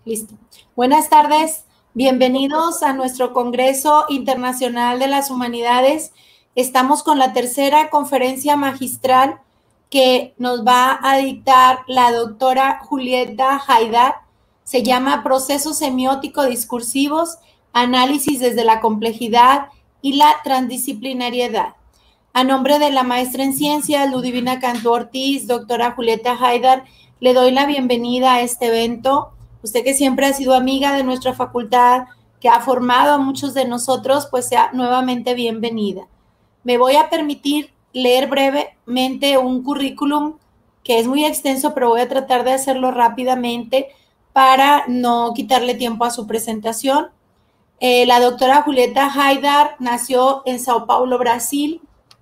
Listo. Buenas tardes, bienvenidos a nuestro Congreso Internacional de las Humanidades. Estamos con la tercera conferencia magistral que nos va a dictar la doctora Julieta Haidar. Se llama Procesos Semiótico-Discursivos, Análisis desde la Complejidad y la Transdisciplinariedad. A nombre de la maestra en Ciencias, Ludivina Cantú Ortiz, doctora Julieta Haidar, le doy la bienvenida a este evento. Usted que siempre ha sido amiga de nuestra facultad, que ha formado a muchos de nosotros, pues sea nuevamente bienvenida. Me voy a permitir leer brevemente un currículum que es muy extenso, pero voy a tratar de hacerlo rápidamente para no quitarle tiempo a su presentación. La doctora Julieta Haidar nació en Sao Paulo, Brasil.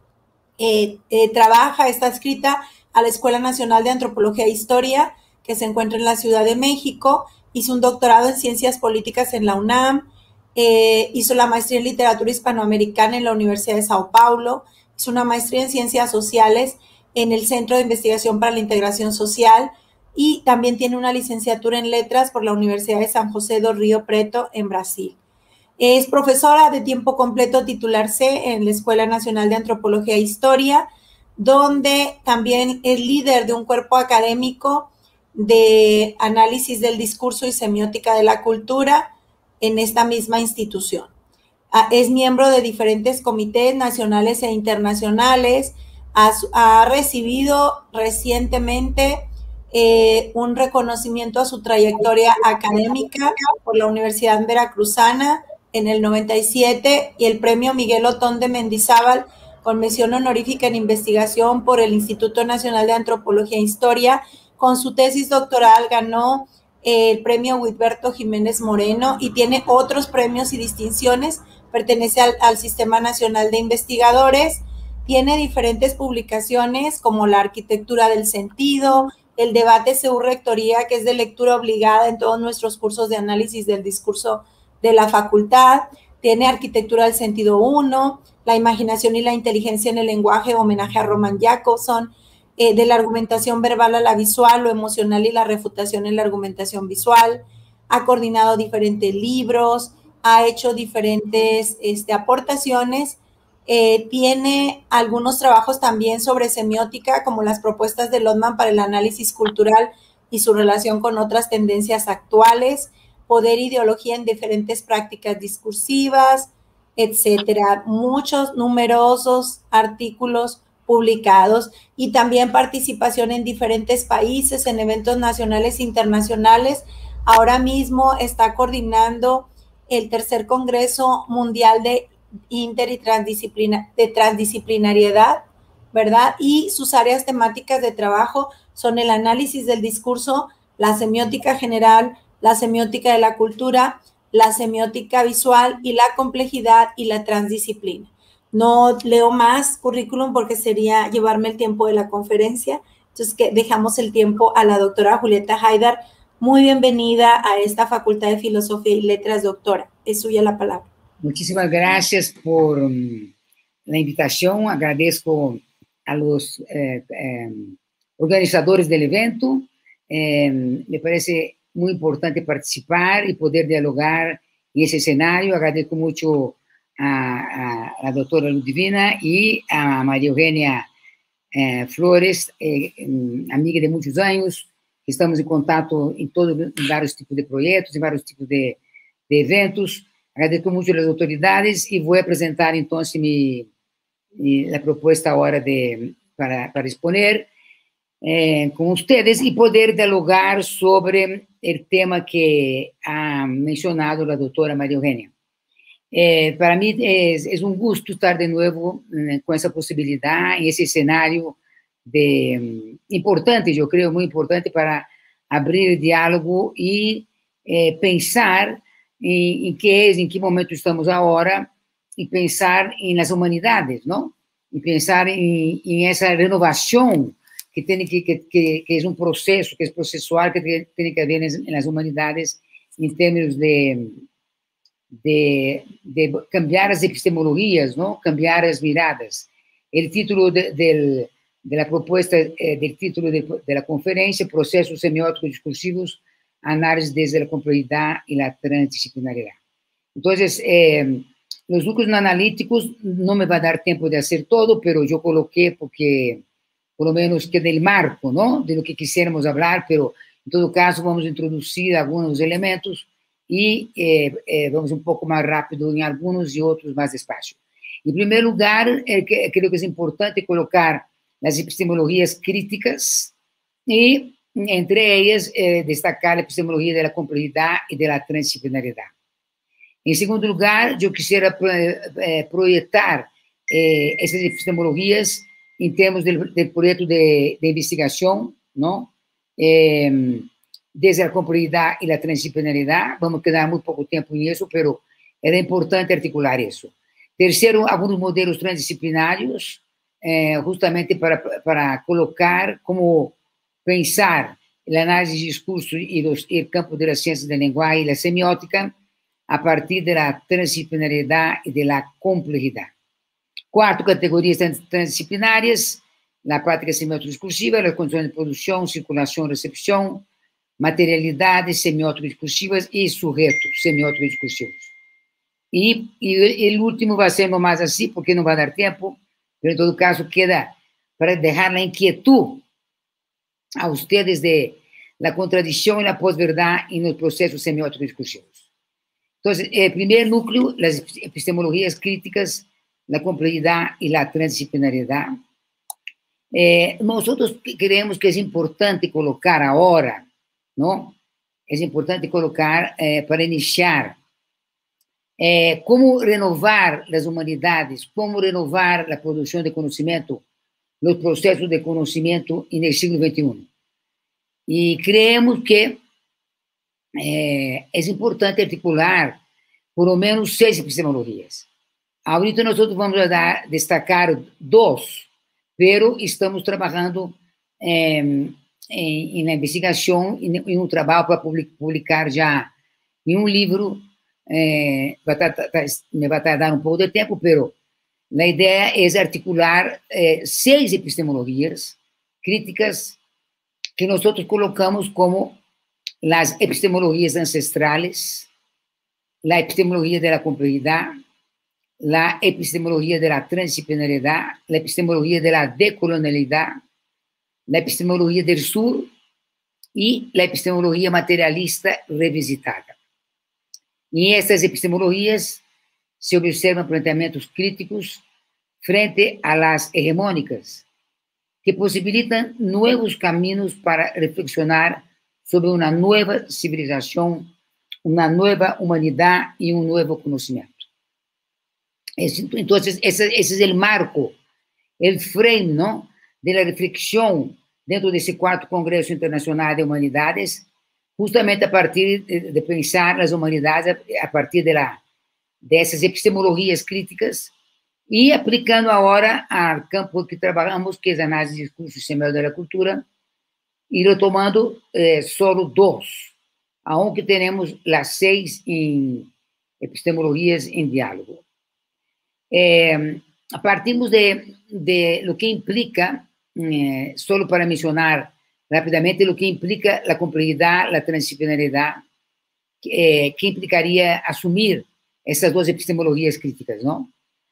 Está adscrita a la Escuela Nacional de Antropología e Historia, que se encuentra en la Ciudad de México. Hizo un doctorado en Ciencias Políticas en la UNAM, hizo la maestría en Literatura Hispanoamericana en la Universidad de Sao Paulo, hizo una maestría en Ciencias Sociales en el Centro de Investigación para la Integración Social y también tiene una licenciatura en Letras por la Universidad de San José do Rio Preto en Brasil. Es profesora de tiempo completo titular C en la Escuela Nacional de Antropología e Historia, donde también es líder de un cuerpo académico de análisis del discurso y semiótica de la cultura en esta misma institución. Es miembro de diferentes comités nacionales e internacionales. Ha recibido recientemente un reconocimiento a su trayectoria académica por la Universidad Veracruzana en el 97 y el premio Miguel Otón de Mendizábal con mención honorífica en investigación por el Instituto Nacional de Antropología e Historia. Con su tesis doctoral ganó el premio Huitberto Jiménez Moreno y tiene otros premios y distinciones. Pertenece al Sistema Nacional de Investigadores. Tiene diferentes publicaciones como La Arquitectura del Sentido, el debate CEU Rectoría, que es de lectura obligada en todos nuestros cursos de análisis del discurso de la facultad. Tiene Arquitectura del Sentido 1, La imaginación y la inteligencia en el lenguaje, homenaje a Roman Jakobson, de la argumentación verbal a la visual, lo emocional y la refutación en la argumentación visual. Ha coordinado diferentes libros, ha hecho diferentes aportaciones. Tiene algunos trabajos también sobre semiótica, como las propuestas de Lotman para el análisis cultural y su relación con otras tendencias actuales, poder e ideología en diferentes prácticas discursivas, etcétera. Muchos numerosos artículos publicados y también participación en diferentes países, en eventos nacionales e internacionales. Ahora mismo está coordinando el tercer Congreso Mundial de Inter y Transdisciplinariedad, ¿verdad? Y sus áreas temáticas de trabajo son el análisis del discurso, la semiótica general, la semiótica de la cultura, la semiótica visual y la complejidad y la transdisciplina. No leo más currículum porque sería llevarme el tiempo de la conferencia, entonces que dejamos el tiempo a la doctora Julieta Haidar. Muy bienvenida a esta Facultad de Filosofía y Letras, doctora. Es suya la palabra. Muchísimas gracias por la invitación. Agradezco a los organizadores del evento. Me parece muy importante participar y poder dialogar en ese escenario. Agradezco mucho a la doctora Ludivina y a María Eugenia Flores, amiga de muchos años. Estamos en contacto en varios tipos de proyectos, en varios tipos de eventos. Agradezco mucho a las autoridades y voy a presentar entonces la propuesta ahora para exponer con ustedes y poder dialogar sobre el tema que ha mencionado la doctora María Eugenia. Para mí es un gusto estar de nuevo con esa posibilidad, en ese escenario importante, yo creo, muy importante para abrir el diálogo y pensar en qué momento estamos ahora y pensar en las humanidades, ¿no? Y pensar en esa renovación que es un proceso, que es procesual, que tiene que haber en las humanidades en términos de cambiar las epistemologías, ¿no? Cambiar las miradas. El título de la propuesta, del título de la conferencia, Procesos Semióticos Discursivos, análisis desde la complejidad y la transdisciplinaridad. Entonces, los núcleos no analíticos no me va a dar tiempo de hacer todo, pero yo coloqué porque, por lo menos, queda el marco, ¿no?, de lo que quisiéramos hablar, pero en todo caso vamos a introducir algunos elementos y vamos un poco más rápido en algunos y otros más despacio. En primer lugar, creo que es importante colocar las epistemologías críticas y, entre ellas, destacar la epistemología de la complejidad y de la transdisciplinaridad. En segundo lugar, yo quisiera proyectar esas epistemologías en términos del proyecto de investigación, ¿no?, desde la complejidad y la transdisciplinaridad. Vamos a quedar muy poco tiempo en eso, pero era importante articular eso. Tercero, algunos modelos transdisciplinarios, justamente para colocar cómo pensar el análisis de discurso y el campo de las ciencias del lenguaje y la semiótica a partir de la transdisciplinariedad y de la complejidad. Cuarto, categorías transdisciplinarias: la práctica semiótica discursiva, las condiciones de producción, circulación, recepción, materialidades semióticas discursivas y sujetos semióticos discursivos. Y el último va a ser nomás así, porque no va a dar tiempo, pero en todo caso queda para dejar la inquietud a ustedes de la contradicción y la posverdad en los procesos semióticos discursivos. Entonces, el primer núcleo, las epistemologías críticas, la complejidad y la transdisciplinariedad. Nosotros creemos que es importante colocar ahora, ¿no? Es importante colocar para iniciar cómo renovar las humanidades, cómo renovar la producción de conocimiento, los procesos de conocimiento en el siglo XXI. Y creemos que es importante articular por lo menos 6 epistemologías. Ahorita nosotros vamos a destacar 2, pero estamos trabajando en la investigación, en un trabajo para publicar ya en un libro. Me va a tardar un poco de tiempo, pero la idea es articular 6 epistemologías críticas que nosotros colocamos como las epistemologías ancestrales, la epistemología de la complejidad, la epistemología de la transdisciplinariedad, la epistemología de la decolonialidad, la epistemología del sur y la epistemología materialista revisitada. En estas epistemologías se observan planteamientos críticos frente a las hegemónicas, que posibilitan nuevos caminos para reflexionar sobre una nueva civilización, una nueva humanidad y un nuevo conocimiento. Entonces, ese es el marco, el frame, ¿no?, de la reflexión dentro de ese 4º Congreso Internacional de Humanidades, justamente a partir de pensar las humanidades a partir de esas epistemologías críticas y aplicando ahora al campo que trabajamos, que es análisis de discurso y semiótica de la cultura, y retomando solo 2, aunque tenemos las 6 en epistemologías en diálogo. Partimos de lo que implica, solo para mencionar rápidamente, lo que implica la complejidad, la transdisciplinariedad, que implicaría asumir esas 2 epistemologías críticas, ¿no?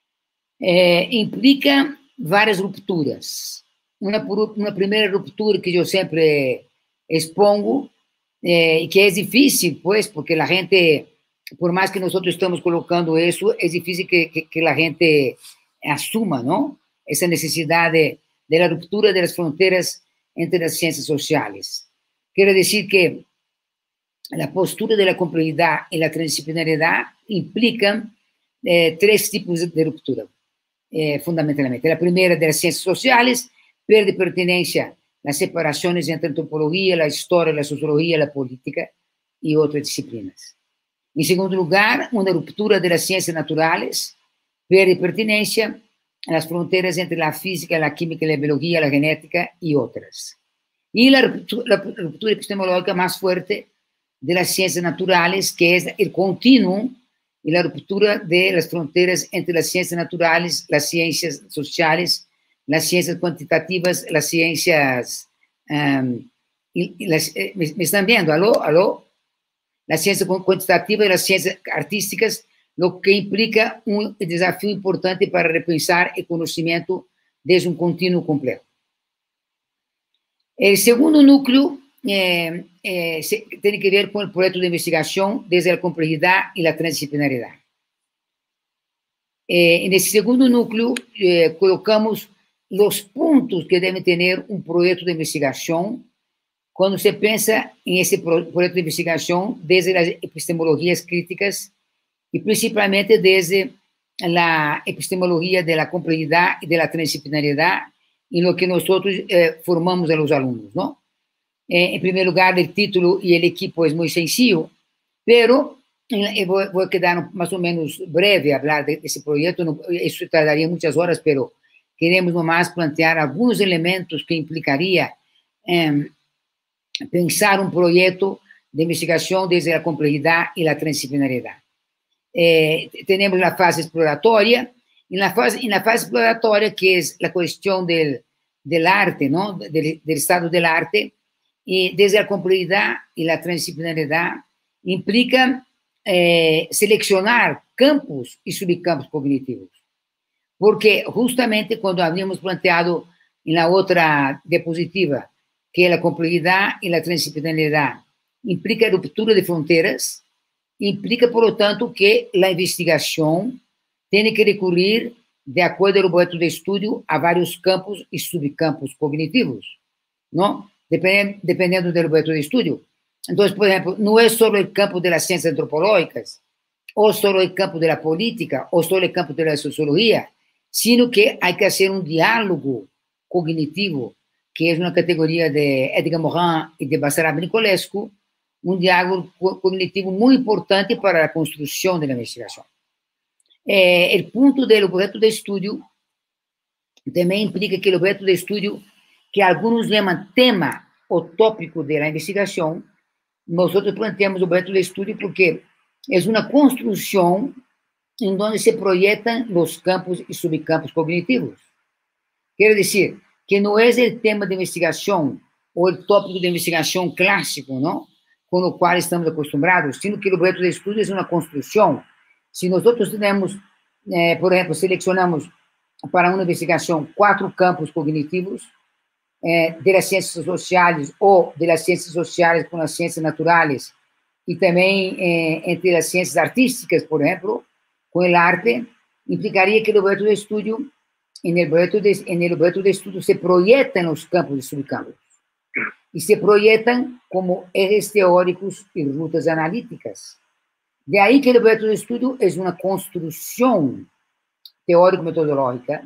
Implica varias rupturas. Una primera ruptura que yo siempre expongo, y que es difícil, pues, porque la gente, por más que nosotros estamos colocando eso, es difícil que la gente asuma, ¿no?, esa necesidad de la ruptura de las fronteras entre las ciencias sociales. Quiere decir que la postura de la complejidad y la transdisciplinariedad implican 3 tipos de ruptura, fundamentalmente. La primera, de las ciencias sociales, pierde pertenencia las separaciones entre antropología, la historia, la sociología, la política y otras disciplinas. En segundo lugar, una ruptura de las ciencias naturales, pierde pertenencia a las fronteras entre la física, la química, la biología, la genética y otras. Y la ruptura epistemológica más fuerte de las ciencias naturales, que es el continuum y la ruptura de las fronteras entre las ciencias naturales, las ciencias sociales, las ciencias cuantitativas, las ciencias me están viendo? ¿Aló? ¿Aló? La ciencia cuantitativa y las ciencias artísticas, lo que implica un desafío importante para repensar el conocimiento desde un continuo complejo. El segundo núcleo tiene que ver con el proyecto de investigación desde la complejidad y la transdisciplinaridad. En ese segundo núcleo colocamos los puntos que debe tener un proyecto de investigación cuando se piensa en ese proyecto de investigación desde las epistemologías críticas y principalmente desde la epistemología de la complejidad y de la transdisciplinaridad en lo que nosotros formamos a los alumnos, ¿no? En primer lugar, el título y el equipo es muy sencillo, pero voy a quedar más o menos breve a hablar de ese proyecto, no, eso tardaría muchas horas, pero queremos nomás plantear algunos elementos que implicaría pensar un proyecto de investigación desde la complejidad y la transdisciplinaridad. Tenemos la fase exploratoria, en la fase exploratoria, que es la cuestión del arte, ¿no? Del estado del arte, y desde la complejidad y la transdisciplinaridad, implica seleccionar campos y subcampos cognitivos. Porque justamente cuando habíamos planteado en la otra diapositiva que la complejidad y la transdisciplinaridad implica ruptura de fronteras, implica, por lo tanto, que la investigación tiene que recurrir, de acuerdo al objeto de estudio, a varios campos y subcampos cognitivos, ¿no? Dependiendo del objeto de estudio. Entonces, por ejemplo, no es solo el campo de las ciencias antropológicas, o solo el campo de la política, o solo el campo de la sociología, sino que hay que hacer un diálogo cognitivo, que es una categoría de Edgar Morin y de Basarab Nicolescu, un diálogo cognitivo muy importante para la construcción de la investigación. El punto del objeto de estudio también implica que el objeto de estudio, que algunos llaman tema o tópico de la investigación, nosotros planteamos objeto de estudio porque es una construcción en donde se proyectan los campos y subcampos cognitivos. Quiere decir que no es el tema de investigación o el tópico de investigación clásico, ¿no?, con el cual estamos acostumbrados, sino que el objeto de estudio es una construcción. Si nosotros tenemos, por ejemplo, seleccionamos para una investigación 4 campos cognitivos de las ciencias sociales o de las ciencias sociales con las ciencias naturales y también entre las ciencias artísticas, por ejemplo, con el arte, implicaría que el objeto de estudio, en el objeto de estudio se proyectan los campos y subcampos y se proyectan como ejes teóricos y rutas analíticas. De ahí que el objeto de estudio es una construcción teórico-metodológica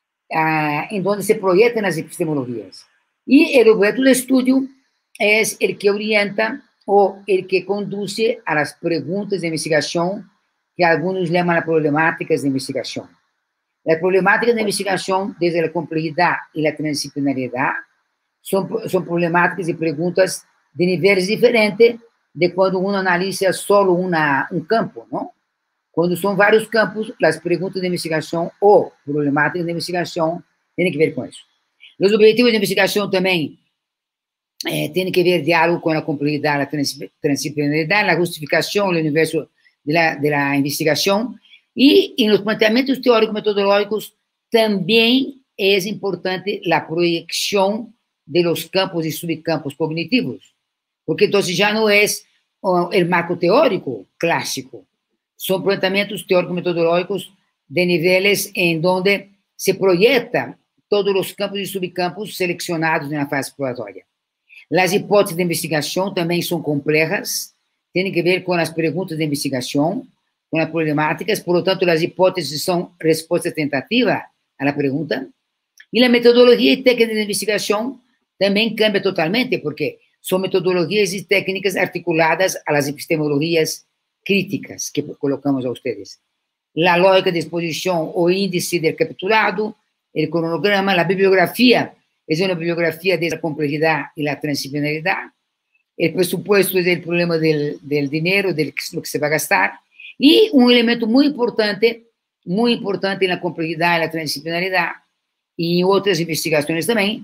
en donde se proyectan las epistemologías. Y el objeto de estudio es el que orienta o el que conduce a las preguntas de investigación que algunos llaman las problemáticas de investigación. Las problemáticas de investigación desde la complejidad y la transdisciplinariedad son problemáticas y preguntas de niveles diferentes de cuando uno analiza solo un campo, ¿no? Cuando son varios campos, las preguntas de investigación o problemáticas de investigación tienen que ver con eso. Los objetivos de investigación también tienen que ver diálogo con la complejidad, la transdisciplinaridad, la justificación, el universo de la investigación. Y en los planteamientos teóricos metodológicos también es importante la proyección de los campos y subcampos cognitivos, porque entonces ya no es el marco teórico clásico, son planteamientos teóricos metodológicos de niveles en donde se proyectan todos los campos y subcampos seleccionados en la fase exploratoria. Las hipótesis de investigación también son complejas, tienen que ver con las preguntas de investigación, con las problemáticas, por lo tanto, las hipótesis son respuesta tentativa a la pregunta, y la metodología y técnica de investigación también cambia totalmente, porque son metodologías y técnicas articuladas a las epistemologías críticas que colocamos a ustedes. La lógica de exposición o índice del capitulado, el cronograma, la bibliografía es una bibliografía de la complejidad y la transdisciplinaridad. El presupuesto es el problema del dinero, de lo que se va a gastar. Y un elemento muy importante en la complejidad y la transdisciplinaridad y en otras investigaciones también,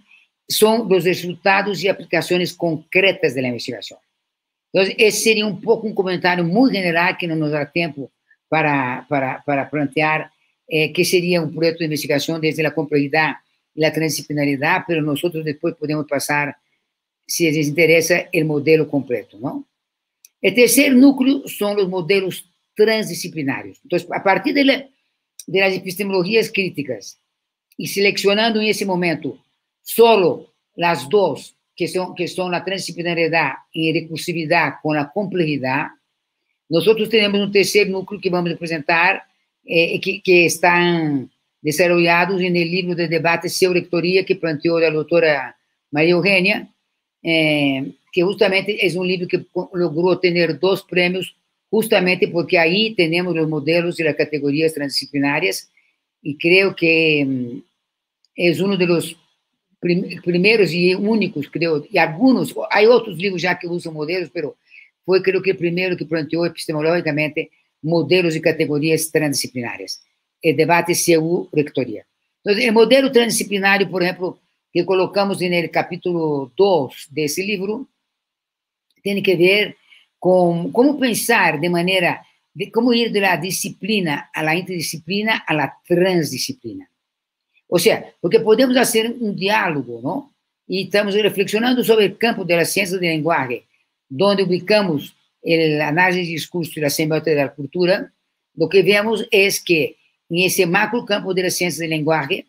son los resultados y aplicaciones concretas de la investigación. Entonces, ese sería un poco un comentario muy general que no nos da tiempo para plantear qué sería un proyecto de investigación desde la complejidad y la transdisciplinaridad, pero nosotros después podemos pasar, si les interesa, el modelo completo, ¿no? El tercer núcleo son los modelos transdisciplinarios. Entonces, a partir de las epistemologías críticas y seleccionando en ese momento solo las dos que son la transdisciplinariedad y recursividad con la complejidad, nosotros tenemos un tercer núcleo que vamos a presentar, que están desarrollados en el libro de debate Pseudo-rectoría que planteó la doctora María Eugenia, que justamente es un libro que logró tener 2 premios, justamente porque ahí tenemos los modelos de las categorías transdisciplinarias, y creo que es uno de los primeros y únicos, creo, y algunos, hay otros libros ya que usan modelos, pero fue creo que el primero que planteó epistemológicamente modelos y categorías transdisciplinarias. El debate pseudo-rectoría. Entonces, el modelo transdisciplinario, por ejemplo, que colocamos en el capítulo 2 de ese libro, tiene que ver con cómo pensar de manera, de cómo ir de la disciplina a la interdisciplina a la transdisciplina. O sea, porque podemos hacer un diálogo, ¿no? Y estamos reflexionando sobre el campo de las ciencias del lenguaje, donde ubicamos el análisis del discurso y la semiótica de la cultura. Lo que vemos es que en ese macro campo de las ciencias del lenguaje,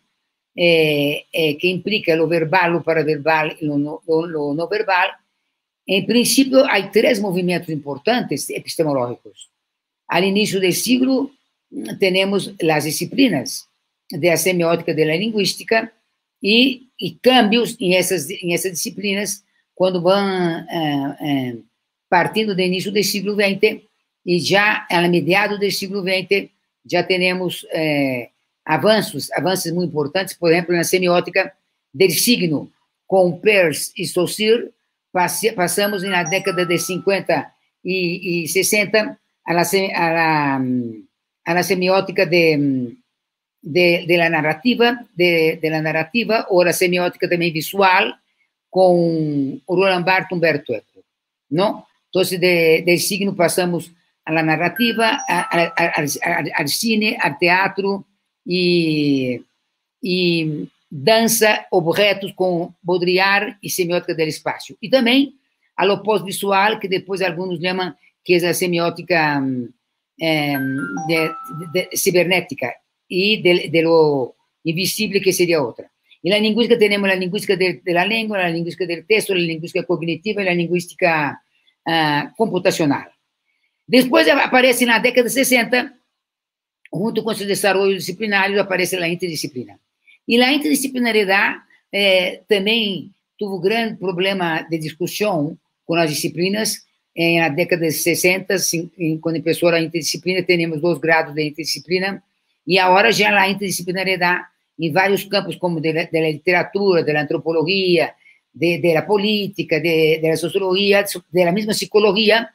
que implica lo verbal, lo paraverbal y lo no verbal, en principio hay 3 movimientos importantes epistemológicos. Al inicio del siglo tenemos las disciplinas de la semiótica de la lingüística y cambios en esas disciplinas cuando van partindo do início do siglo XX e já a mediados do siglo XX já temos avanços muito importantes, por exemplo, na semiótica del signo, com Peirce e Saussure, passamos na década de 50 e 60 a la semiótica de la narrativa, ou a semiótica também visual, com Roland Barthes, Umberto Eco, não? Então, del signo passamos a la narrativa, al cine, al teatro e dança, objetos com Baudrillard e semiótica do espaço. E também ao pós-visual, que depois alguns chamam que é a semiótica cibernética e de lo invisível, que seria outra. E na linguística temos a linguística da língua, a linguística do texto, a linguística cognitiva e a linguística computacional. Depois aparece na década de 60, junto com seus desenvolvimentos disciplinares, aparece a interdisciplina. E a interdisciplinariedade também teve grande problema de discussão com as disciplinas. Na década de 60, quando começou a interdisciplina, temos 2 graus de interdisciplina, e agora já a interdisciplinariedade em vários campos, como da literatura, da antropologia, da política, da sociologia, da mesma psicologia,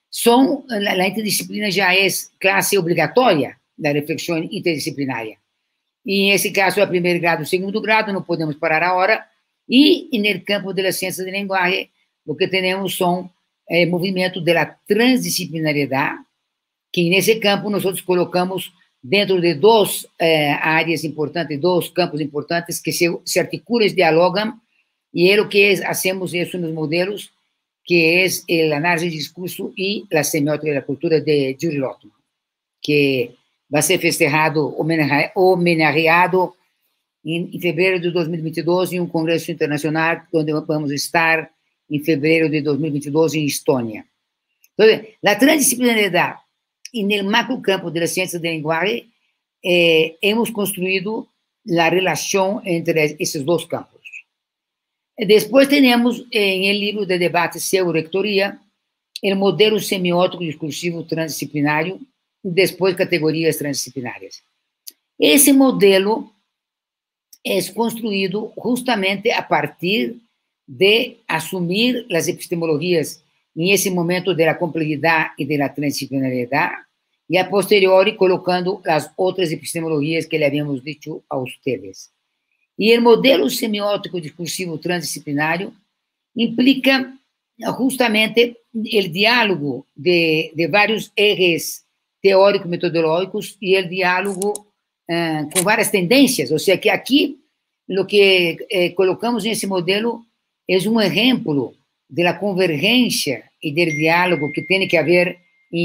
a interdisciplina já é classe obrigatória da reflexão interdisciplinária. E, nesse caso, é o 1º grado, o 2º grado, não podemos parar agora. E, no campo das ciências do linguagem, o que temos são movimentos da transdisciplinariedade, que, nesse campo, nós colocamos dentro de 2 áreas importantes, 2 campos importantes, que se articulam e dialogam, e é o que hacemos isso nos modelos, que é a análise de discurso e a semiótica da cultura de Julie Lotman, que vai ser festejado, homenageado em fevereiro de 2022 em um congresso internacional, onde vamos estar em fevereiro de 2022 em Estônia. Então, a transdisciplinaridade e no macro campo das ciências da linguagem, hemos construído a relação entre esses 2 campos. Depois temos, em el livro de debate Pseudo-rectoría, o modelo semiótico discursivo transdisciplinário, depois categorias transdisciplinárias. Esse modelo é construído justamente a partir de assumir as epistemologias em esse momento da complexidade e da transdisciplinariedade, e a posteriori colocando as outras epistemologias que lhe havíamos dito a vocês. E o modelo semiótico discursivo transdisciplinário implica justamente o diálogo de vários ejes teórico-metodológicos e o diálogo com várias tendências. Ou seja, que aqui, o que colocamos nesse modelo é um exemplo da convergência e do diálogo que tem que haver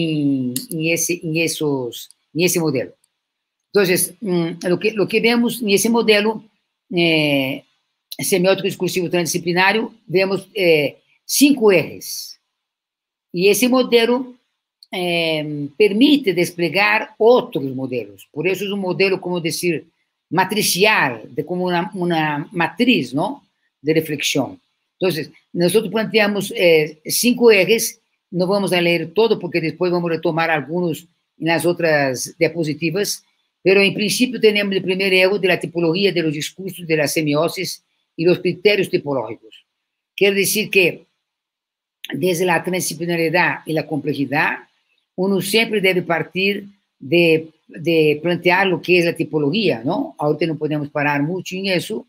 nesse modelo. Então, o que vemos nesse modelo semiótico discursivo transdisciplinário, vemos 5 ejes. E esse modelo permite desplegar outros modelos. Por isso, é um modelo, como dizer, matricial, como uma matriz, não? De reflexão. Então, nós planteamos 5 ejes, não vamos a ler todo, porque depois vamos retomar alguns nas outras diapositivas, mas, em princípio, temos o primeiro eje da tipologia dos discursos, da semiose e dos critérios tipológicos. Quer dizer que, desde a transdisciplinaridade e a complexidade, uno sempre deve partir de plantear o que é a tipologia, não? Ahorita não podemos parar muito em isso,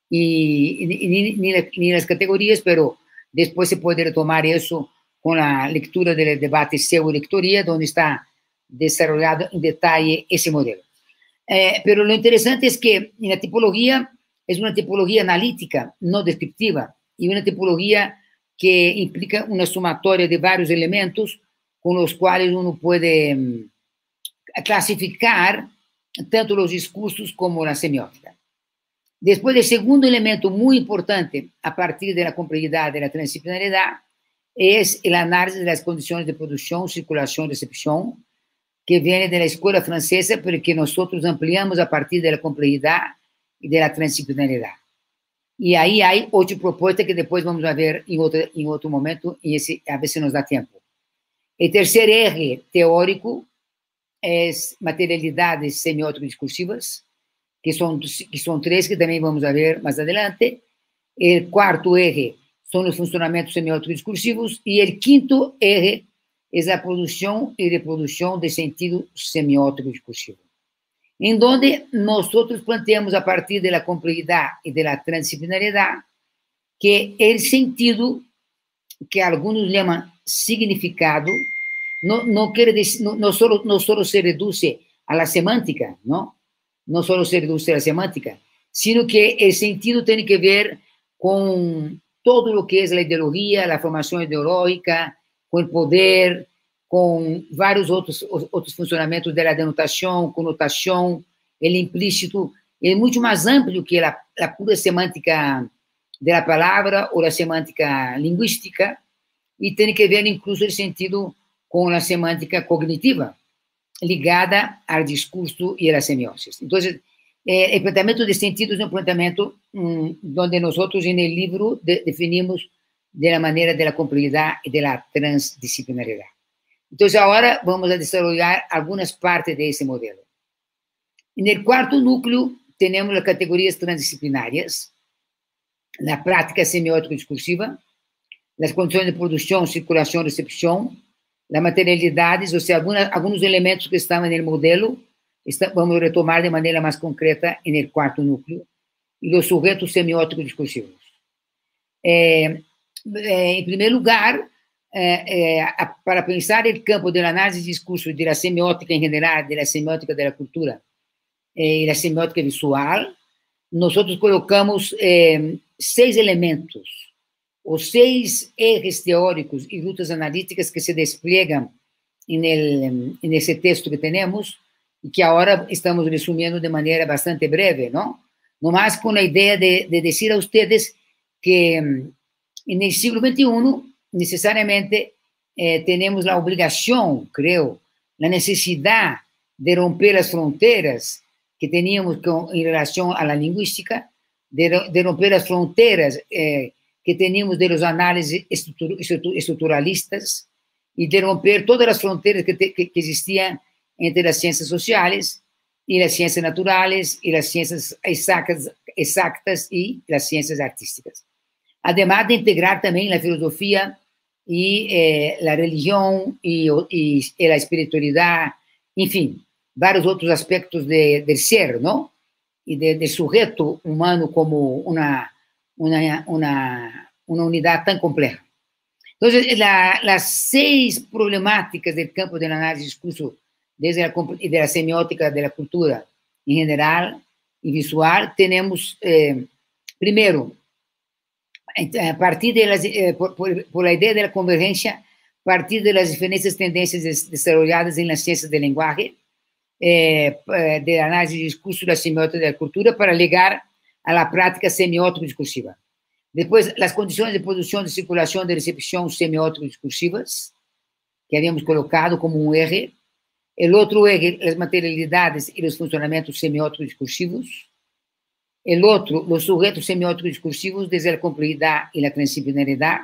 nem nas categorias, mas depois se pode retomar isso com a leitura do debate pseudo-lectoria, onde está desarrollado em detalhe esse modelo. Mas o interessante é que a tipologia é uma tipologia analítica, não descriptiva, e uma tipologia que implica uma somatória de vários elementos com os quais uno pode classificar tanto os discursos como a semiótica. Depois, o segundo elemento muito importante, a partir da complexidade e da transdisciplinaridade, é a análise das condições de produção, circulação e recepção, que vem da escola francesa, porque nós ampliamos a partir da complexidade e da transdisciplinaridade. E aí há 8 propostas que depois vamos ver em outro momento, e a ver se nos dá tempo. O terceiro eje teórico é materialidades semiótico-discursivas, que são 3 que também vamos ver mais adelante. O quarto eje são os funcionamentos semiótico-discursivos, e o quinto eje é a produção e reprodução de sentido semiótico-discursivo, em donde nós planteamos a partir da complexidade e da transdisciplinaridade que o sentido, que alguns chamam significado, não quer dizer, não só se reduz a la semântica, não só se reduz a la semântica, sino que o sentido tem que ver com todo o que é a ideologia, a formação ideológica, com o poder, com vários outros funcionamentos da denotação, conotação, o implícito, é muito mais amplo que a pura semântica da palavra ou a semântica linguística, e tem que ver, incluso, o sentido com a semântica cognitiva, ligada ao discurso e à semiose. Então, o planteamento de sentidos é um planteamento onde nós, no livro, definimos da maneira da complexidade e da transdisciplinaridade. Então, agora vamos a desenvolver algumas partes desse modelo. No quarto núcleo, temos as categorias transdisciplinárias, a prática semiótico-discursiva, as condições de produção, circulação e recepção, as materialidades, ou seja, alguns elementos que estavam no modelo, vamos retomar de maneira mais concreta no quarto núcleo, e os sujeitos semiótico-discursivos. Em primeiro lugar, para pensar o campo da análise de discurso da semiótica em geral, da semiótica da cultura e da semiótica visual, nós colocamos 6 elementos, os 6 ejes teóricos e rutas analíticas que se desplegam nesse texto que temos, e que agora estamos resumindo de maneira bastante breve, não? No mais com a ideia de dizer a vocês que no século XXI, necessariamente, temos a obrigação, creio, a necessidade de romper as fronteiras que tínhamos em relação à linguística, de romper as fronteiras que tínhamos dos análises estruturalistas e de romper todas as fronteiras que existiam entre as ciências sociais e as ciências naturais e as ciências exactas e as ciências artísticas. Además de integrar também a filosofia e a religião e a espiritualidade, enfim, vários outros aspectos do ser, não? del sujeto humano como una unidad tan compleja. Entonces, las 6 problemáticas del campo del análisis discurso desde la semiótica de la cultura en general y visual, tenemos, primero, a partir de las, por la idea de la convergencia, a partir de las diferentes tendencias desarrolladas en las ciencias del lenguaje, de análisis de discurso y la semiótica de la cultura, para llegar a la práctica semiótico-discursiva. Después, las condiciones de producción, de circulación, de recepción semiótico-discursivas, que habíamos colocado como un eje. El otro eje, las materialidades y los funcionamientos semiótico-discursivos. El otro, los sujetos semiótico-discursivos desde la complejidad y la transdisciplinaridad.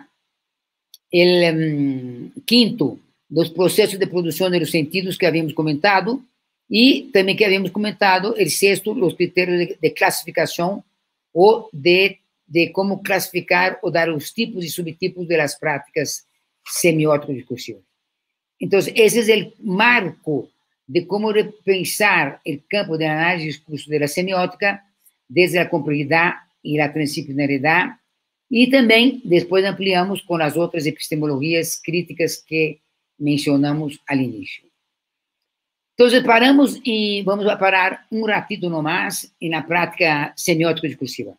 El quinto, los procesos de producción de los sentidos que habíamos comentado. Y también que habíamos comentado, el sexto, los criterios de clasificación o de cómo clasificar o dar los tipos y subtipos de las prácticas semiótico-discursivas. Entonces, ese es el marco de cómo repensar el campo del análisis de discurso de la semiótica desde la complejidad y la transdisciplinaridad, y también después ampliamos con las otras epistemologías críticas que mencionamos al inicio. Entonces, paramos y vamos a parar un ratito nomás en la práctica semiótico-discursiva.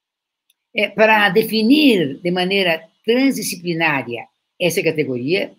Para definir de manera transdisciplinaria essa categoria,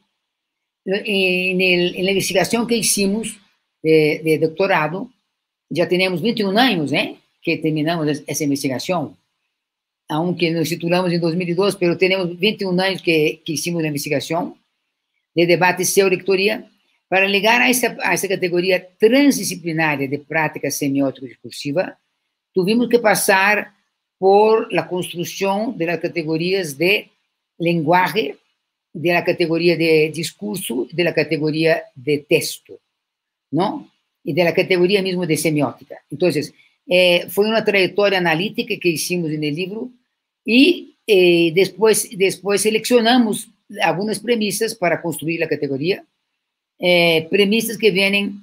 en la investigación que hicimos de doctorado, ya tenemos 21 años, que terminamos esa investigación, aunque nos titulamos en 2002, pero tenemos 21 años que hicimos la investigación de debate pseudo-lectoría, para llegar a essa categoria transdisciplinaria de prática semiótico-discursiva, tuvimos que passar por la construcción de las categorías de lenguaje, de la categoría de discurso, de la categoría de texto, ¿no? Y de la categoría mismo de semiótica. Entonces, fue una trayectoria analítica que hicimos en el libro y después seleccionamos algunas premisas para construir la categoría, premisas que vienen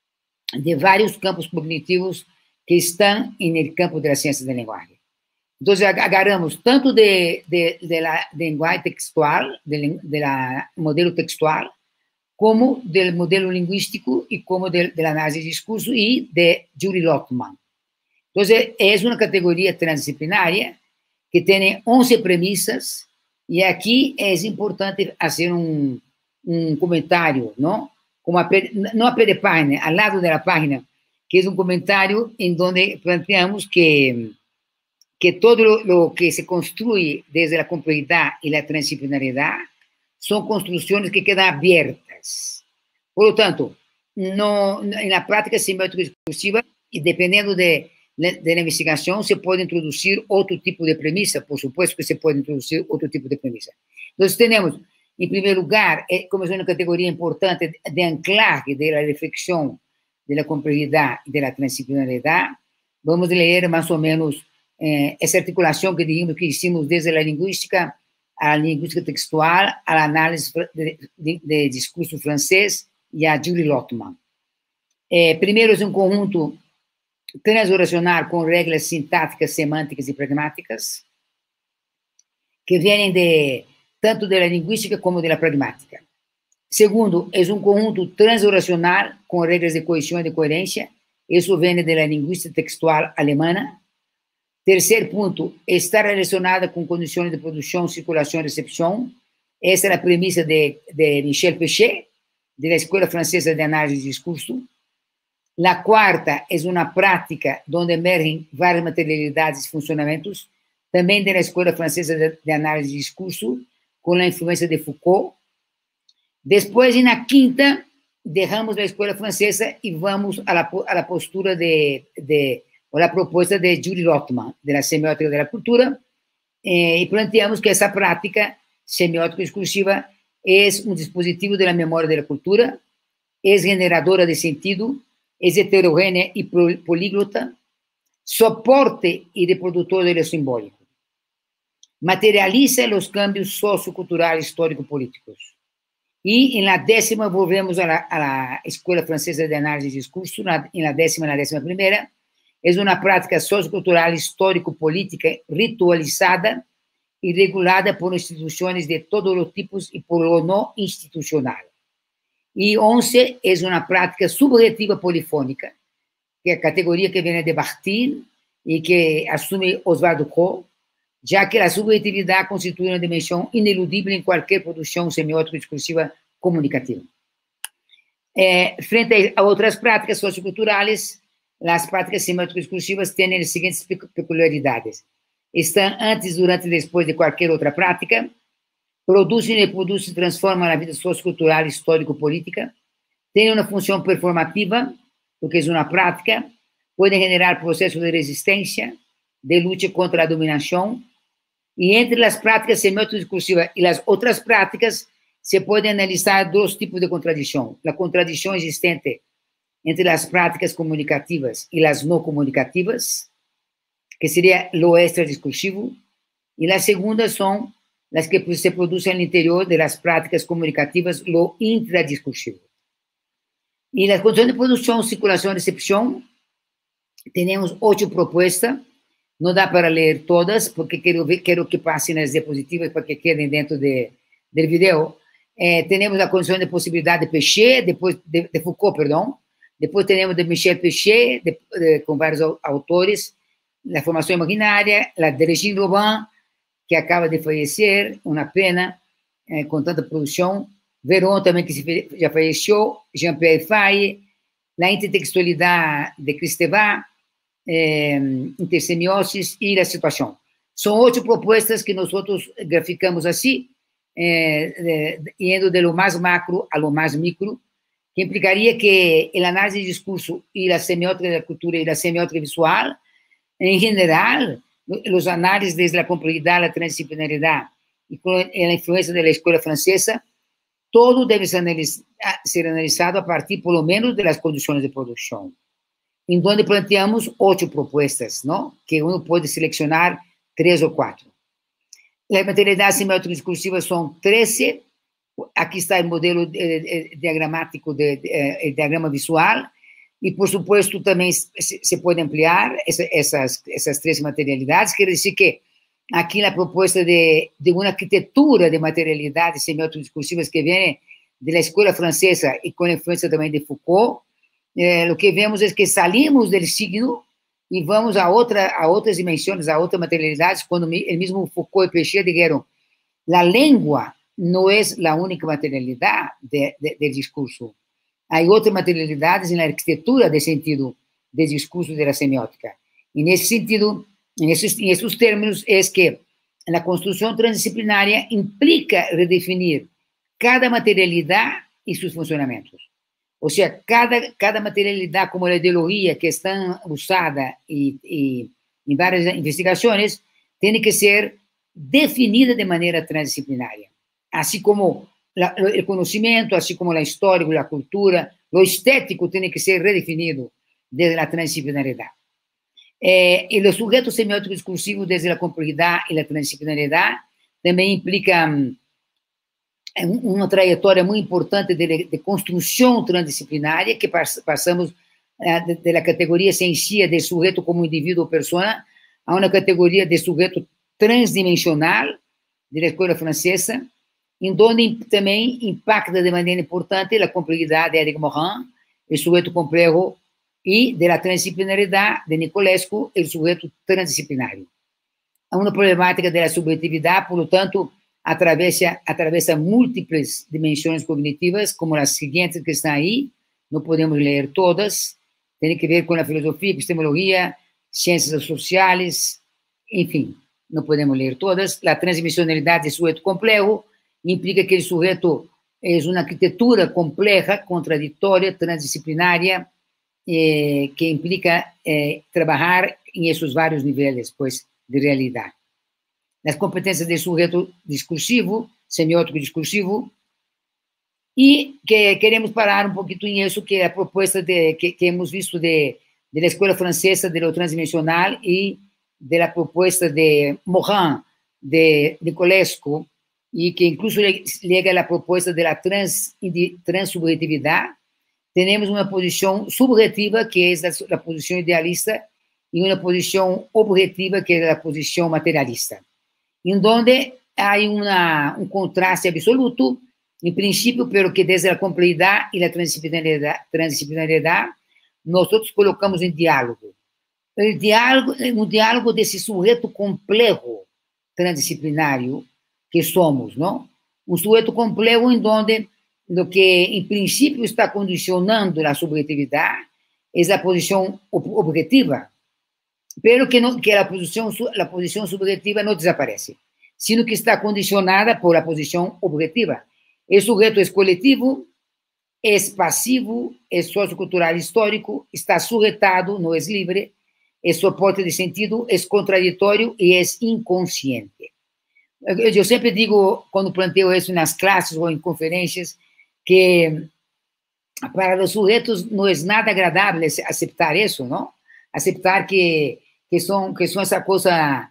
de varios campos cognitivos que están en el campo de las ciencias del lenguaje. Entonces, agarramos tanto de la lenguaje textual, de la modelo textual, como del modelo lingüístico y como del análisis de discurso y de Julie Lockman. Entonces, es una categoría transdisciplinaria que tiene 11 premisas y aquí es importante hacer un comentario, ¿no? Como no a pie de página, al lado de la página, que es un comentario en donde planteamos que todo lo que se construye desde la complejidad y la transdisciplinariedad son construcciones que quedan abiertas. Por lo tanto, no, en la práctica semiótica discursiva, y dependiendo de la investigación, se puede introducir otro tipo de premisa, por supuesto que se puede introducir otro tipo de premisa. Entonces tenemos, en primer lugar, como es una categoría importante de anclaje de la reflexión de la complejidad y de la transdisciplinariedad, vamos a leer más o menos essa articulação que dijimos que hicimos desde a lingüística textual, al análisis de discurso francês e a Julie Lockman. Primeiro, é um conjunto transoracional com regras sintáticas, semânticas e pragmáticas, que vêm tanto da linguística como da pragmática. Segundo, é um conjunto transoracional com regras de coesão e de coerência, isso vem da linguística textual alemã. Terceiro ponto, está relacionada com condições de produção, circulação e recepção. Essa é a premissa de Michel Péchet, da Escola Francesa de Análise de Discurso. A quarta é uma prática onde emergem várias materialidades e funcionamentos, também da Escola Francesa de Análise de Discurso, com a influência de Foucault. Depois, na quinta, deixamos a Escola Francesa e vamos à postura o la propuesta de Julie Lockman, de la semiótica de la cultura, y planteamos que esa práctica semiótica discursiva es un dispositivo de la memoria de la cultura, es generadora de sentido, es heterogénea y políglota, soporte y reproductor de lo simbólico, materializa los cambios socioculturales histórico-políticos. Y en la décima volvemos a la Escuela Francesa de Análisis de Discurso, en la décima primera, é uma prática sociocultural, histórico-política, ritualizada e regulada por instituições de todos os tipos e por lo não institucional. E 11 é uma prática subjetiva polifônica, que é a categoria que vem de Bakhtin e que assume Oswaldo Koh, já que a subjetividade constitui uma dimensão ineludível em qualquer produção semiótica discursiva comunicativa. Frente a outras práticas socioculturais, as práticas semióticas discursivas têm as seguintes peculiaridades: estão antes, durante e depois de qualquer outra prática, produzem, reproduzem e transformam a vida sociocultural, histórico-política, têm uma função performativa, porque é uma prática, podem generar processos de resistência, de luta contra a dominação, e entre as práticas semióticas discursivas e as outras práticas, se pode analisar dois tipos de contradição: a contradição existente entre as práticas comunicativas e as não comunicativas, que seria o extradiscursivo, e a segunda são as que se produzem no interior das práticas comunicativas, o intradiscursivo. E as condições de produção, circulação e recepção, temos 8 propostas. Não dá para ler todas, porque quero que passem nas diapositivas para que quedem dentro do vídeo. Temos a condição de possibilidade de Péchet, depois de Foucault, perdão. Depois temos de Michel Péchet, com vários autores, a formação imaginária, a de Regine Robin, que acaba de falecer, uma pena, com tanta produção. Veron também, que já faleceu, Jean-Pierre Faye, a intertextualidade de Kristeva, intersemioses e a situação. São 8 propostas que nós graficamos assim, indo de lo mais macro a lo mais micro, que implicaria que a análise de discurso e a semiótica da cultura e a semiótica visual, em geral, os análises desde a complexidade, a transdisciplinaridade e com a influência da escola francesa, todo deve ser analisado a partir, pelo menos, das condições de produção, em onde planteamos 8 propostas, não? Que uno pode selecionar 3 ou 4. As materialidades semióticas discursivas são 13. Aqui está o modelo diagramático, diagrama visual, e, por supuesto, também se pode ampliar essas 13 materialidades. Quer dizer que aqui a proposta de uma arquitetura de materialidades semióticas discursivas que vem da escola francesa e com a influência também de Foucault, o que vemos é que salimos do signo e vamos a outras dimensões, a outras materialidades, quando o mesmo Foucault e Péchet disseram a língua não é a única materialidade do discurso. Há outras materialidades na arquitetura de sentido do discurso da semiótica. E nesse sentido, nesses termos, é que a construção transdisciplinária implica redefinir cada materialidade e seus funcionamentos. Ou seja, cada materialidade, como a ideologia que está usada em várias investigações, tem que ser definida de maneira transdisciplinária. Assim como o conhecimento, assim como a história, a cultura, o estético tem que ser redefinido desde a transdisciplinaridade. E o sujeito semiótico discursivo desde a complexidade e a transdisciplinaridade também implica uma trajetória muito importante de construção transdisciplinária, que passamos da categoria sencia de sujeito como indivíduo ou persona a uma categoria de sujeito transdimensional da escola francesa, em onde também impacta de maneira importante a complexidade de Éric Morin, o sujeito complexo, e da transdisciplinaridade de Nicolescu, o sujeito transdisciplinário. Há uma problemática da subjetividade, portanto, atravessa múltiplas dimensões cognitivas, como as seguintes que estão aí, não podemos ler todas, tem que ver com a filosofia, epistemologia, ciências sociais, enfim, não podemos ler todas. A transdimensionalidade do sujeito complexo implica que o sujeito é uma arquitetura complexa, contraditória, transdisciplinária, que implica trabalhar em esses vários níveis, pues, de realidade. As competências do sujeito discursivo, semiótico discursivo, e que queremos parar um pouquinho nisso, que é a proposta que hemos visto da escola francesa de lo transdimensional e da proposta de Morin, de Nicolescu, e que incluso liga a proposta da transsubjetividade. Temos uma posição subjetiva, que é a posição idealista, y una posición objetiva, que es la posición materialista, en donde hay un contraste absoluto, en principio, pero que desde la complejidad y la transdisciplinariedad nosotros colocamos en diálogo. Un diálogo de ese sujeto complejo transdisciplinario que somos, ¿no? Un sujeto complejo en donde lo que en principio está condicionando la subjetividad es la posición objetiva, pero que la posición subjetiva no desaparece, sino que está condicionada por la posición objetiva. El sujeto es colectivo, es pasivo, es sociocultural histórico, está sujetado, no es libre, es soporte de sentido, es contradictorio y es inconsciente. Yo siempre digo, cuando planteo eso en las clases o en conferencias, que para los sujetos no es nada agradable aceptar eso, ¿no? Aceptar que son esa cosa,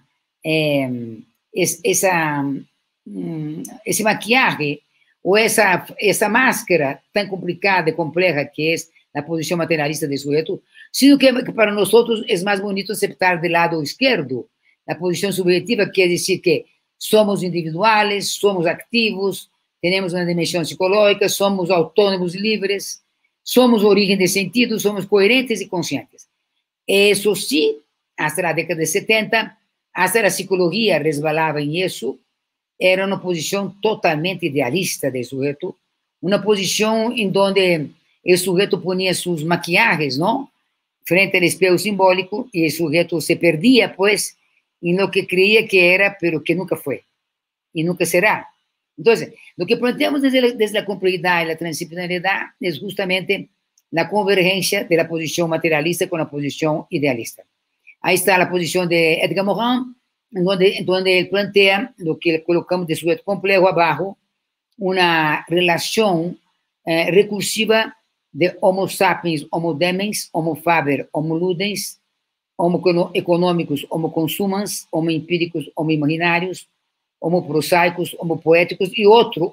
ese maquillaje o esa máscara tan complicada y compleja que es la posición materialista del sujeto, sino que para nosotros es más bonito aceptar del lado izquierdo la posición subjetiva, quiere decir que somos individuales, somos activos, tenemos una dimensión psicológica, somos autónomos y libres, somos origen de sentido, somos coherentes y conscientes. Eso sí, hasta la década de 70, hasta la psicología resbalaba en eso, era una posición totalmente idealista del sujeto, una posición en donde el sujeto ponía sus maquillajes, ¿no?, frente al espejo simbólico, y el sujeto se perdía, pues, en lo que creía que era, pero que nunca fue, y nunca será. Entonces, lo que planteamos desde la complejidad y la transdisciplinariedad es justamente la convergencia de la posición materialista con la posición idealista. Ahí está la posición de Edgar Morin, en donde él plantea lo que colocamos de sujeto complejo abajo, una relación recursiva de Homo sapiens, Homo demens, Homo faber, Homo ludens, Homo econômicos, Homo consumans, Homo empíricos, Homo imaginários, Homo prosaicos, Homo poéticos y otros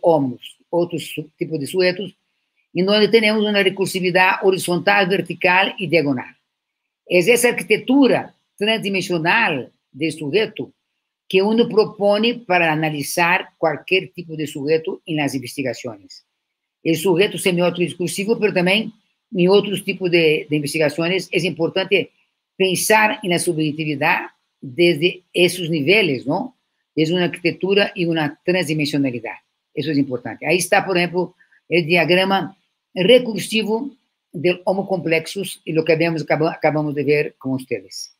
tipos de sujetos, en donde tenemos una recursividad horizontal, vertical y diagonal. Es esa arquitectura transdimensional del sujeto que uno propone para analizar cualquier tipo de sujeto en las investigaciones. El sujeto semiótico discursivo, pero también en otros tipos de investigaciones es importante pensar en la subjetividad desde esos niveles, ¿no? Desde una arquitectura y una transdimensionalidad. Eso es importante. Ahí está, por ejemplo, el diagrama recursivo del Homo complexus y lo que acabamos de ver con ustedes.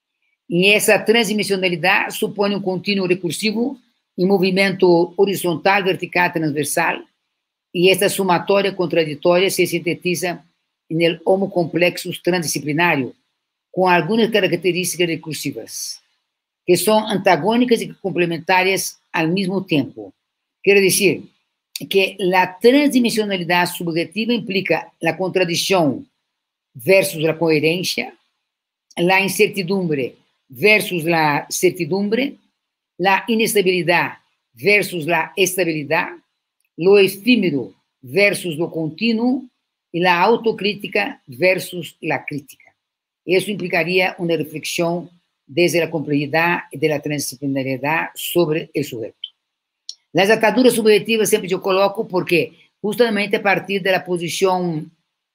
Y esa transdimensionalidad supone un continuo recursivo en movimiento horizontal, vertical, transversal, y esta sumatoria contradictoria se sintetiza en el Homo complexus transdisciplinario, con algunas características recursivas, que son antagónicas y complementarias al mismo tiempo. Quiere decir que la transdimensionalidad subjetiva implica la contradicción versus la coherencia, la incertidumbre versus la certidumbre, la inestabilidad versus la estabilidad, lo efímero versus lo continuo y la autocrítica versus la crítica. Eso implicaría una reflexión desde la complejidad y de la transdisciplinariedad sobre el sujeto. Las ataduras subjetivas siempre yo coloco porque justamente a partir de la posición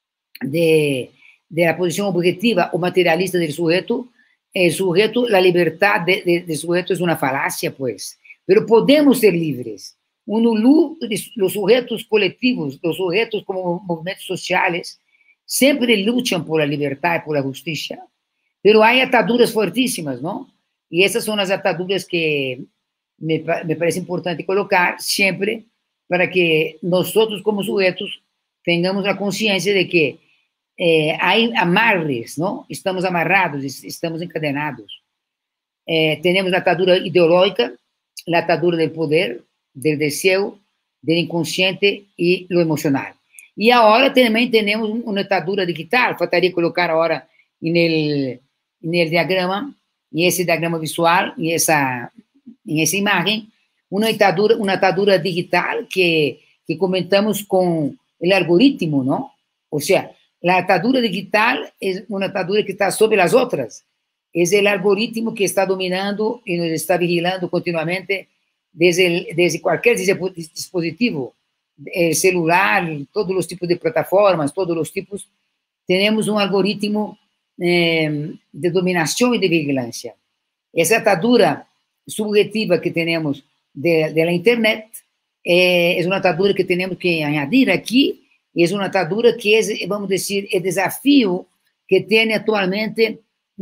objetiva o materialista del sujeto, el sujeto, la libertad del sujeto es una falacia, pues. Pero podemos ser libres. Los sujetos colectivos, los sujetos como movimientos sociales, siempre luchan por la libertad y por la justicia, pero hay ataduras fuertísimas, ¿no? Y esas son las ataduras que me parece importante colocar siempre para que nosotros como sujetos tengamos la conciencia de que hay amarres, ¿no? Estamos amarrados, estamos encadenados. Tenemos la atadura ideológica, la atadura del poder, del deseo, del inconsciente y lo emocional. Y ahora también tenemos una atadura digital, faltaría colocar ahora en el diagrama, en ese diagrama visual, en esa imagen, una atadura digital que comentamos con el algoritmo, ¿no? O sea, la atadura digital es una atadura que está sobre las otras. é o algoritmo que está dominando e nos está vigilando continuamente desde qualquer dispositivo, celular, todos os tipos de plataformas, todos os tipos, temos um algoritmo de dominação e de vigilância. Essa atadura subjetiva que temos da internet é uma atadura que temos que añadir aqui, é uma atadura que é, vamos dizer, o desafio que tem atualmente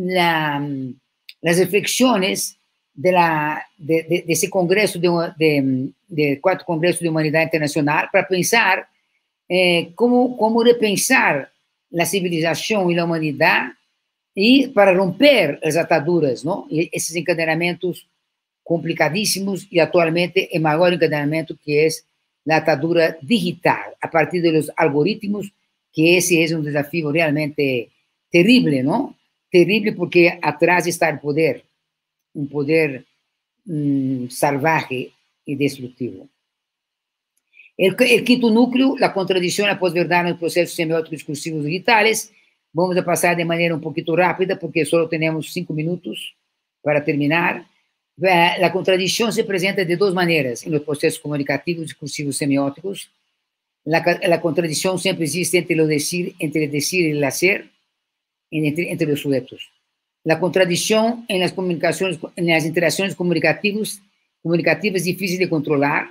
as reflexões desse congresso, de quarto congresso de humanidade internacional, para pensar como repensar a civilização e a humanidade e para romper as ataduras, não? E esses encadenamentos complicadíssimos e atualmente o maior encadenamento que é a atadura digital a partir dos algoritmos, que esse é um desafio realmente terrível, não? Terrível porque atrás está o poder, um poder salvaje e destrutivo. O quinto núcleo, a contradição e a pós-verdade nos processos semióticos discursivos digitales. Vamos a passar de maneira um pouquinho rápida, porque só temos 5 minutos para terminar. A contradição se apresenta de duas maneiras nos processos comunicativos discursivos semióticos. A contradição sempre existe entre o decir e o hacer, entre os sujetos. A contradição em nas interações comunicativas difíceis de controlar.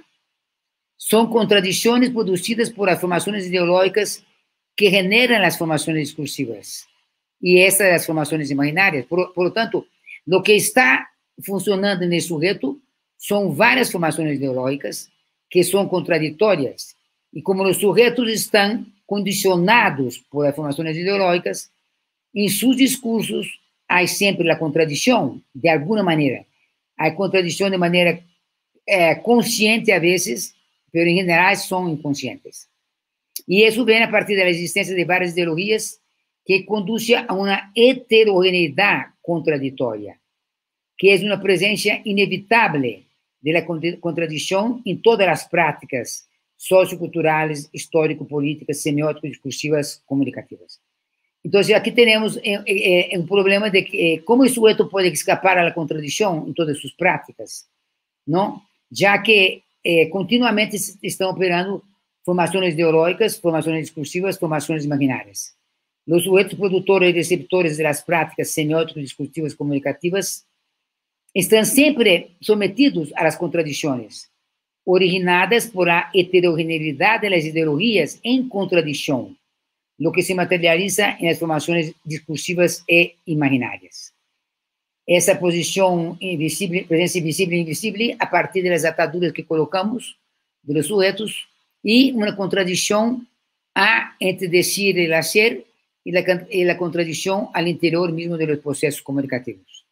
São contradições produzidas por as formações ideológicas que generan as formações discursivas. E essas as formações imaginárias. Por lo tanto, o que está funcionando nesse sujeito são várias formações ideológicas que são contraditórias. E como os sujeitos estão condicionados por as formações ideológicas, em seus discursos há sempre a contradição, de alguma maneira. Há contradição de maneira consciente, a vezes, mas em geral são inconscientes. E isso vem a partir da existência de várias ideologias que conduzem a uma heterogeneidade contraditória, que é uma presença inevitável da contradição em todas as práticas socioculturais, histórico-políticas, semiótico-discursivas, comunicativas. Então, aqui temos um problema de que, como o sujeito pode escapar à contradição em todas suas práticas, não? Já que continuamente estão operando formações ideológicas, formações discursivas, formações imaginárias. Os sujeitos produtores e receptores das práticas semióticas, discursivas, comunicativas estão sempre sometidos às contradições, originadas por a heterogeneidade das ideologias em contradição, o que se materializa nas formações discursivas e imaginárias. Essa posição invisível, presença invisível e invisível, a partir das ataduras que colocamos dos sujeitos, e uma contradição entre decir e hacer, e a contradição ao interior mesmo dos processos comunicativos.